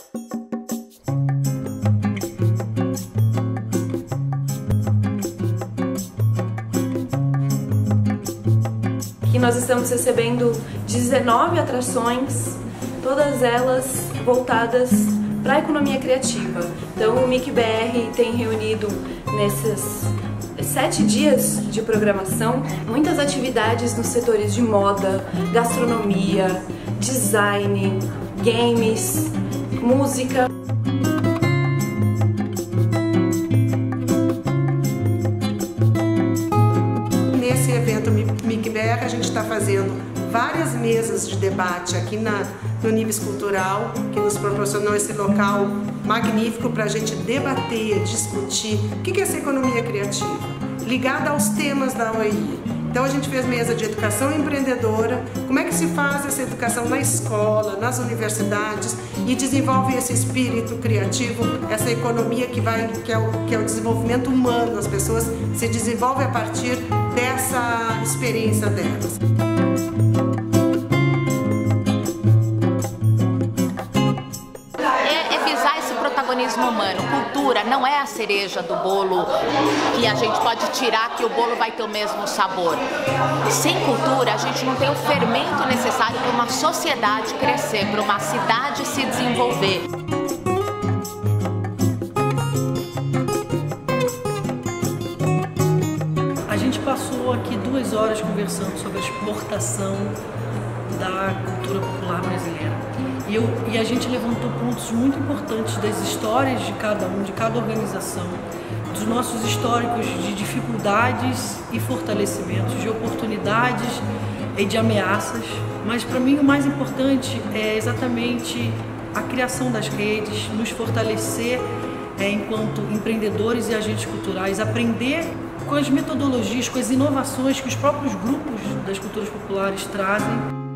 Aqui nós estamos recebendo 19 atrações, todas elas voltadas para a economia criativa. Então o MIC-BR tem reunido nesses 7 dias de programação muitas atividades nos setores de moda, gastronomia, design, games, música. Nesse evento MIC-BR a gente está fazendo várias mesas de debate aqui no Nives Cultural, que nos proporcionou esse local magnífico para a gente debater, discutir o que é essa economia criativa, ligada aos temas da OEI. Então a gente fez mesa de educação empreendedora, como é que se faz essa educação na escola, nas universidades e desenvolve esse espírito criativo, essa economia que é o desenvolvimento humano, as pessoas se desenvolvem a partir dessa experiência delas. Protagonismo humano. Cultura não é a cereja do bolo que a gente pode tirar que o bolo vai ter o mesmo sabor. Sem cultura a gente não tem o fermento necessário para uma sociedade crescer, para uma cidade se desenvolver. A gente passou aqui 2 horas conversando sobre a exportação da cultura popular brasileira. E a gente levantou pontos muito importantes das histórias de cada um, de cada organização, dos nossos históricos de dificuldades e fortalecimentos, de oportunidades e de ameaças. Mas para mim o mais importante é exatamente a criação das redes, nos fortalecer enquanto empreendedores e agentes culturais, aprender com as metodologias, com as inovações que os próprios grupos das culturas populares trazem.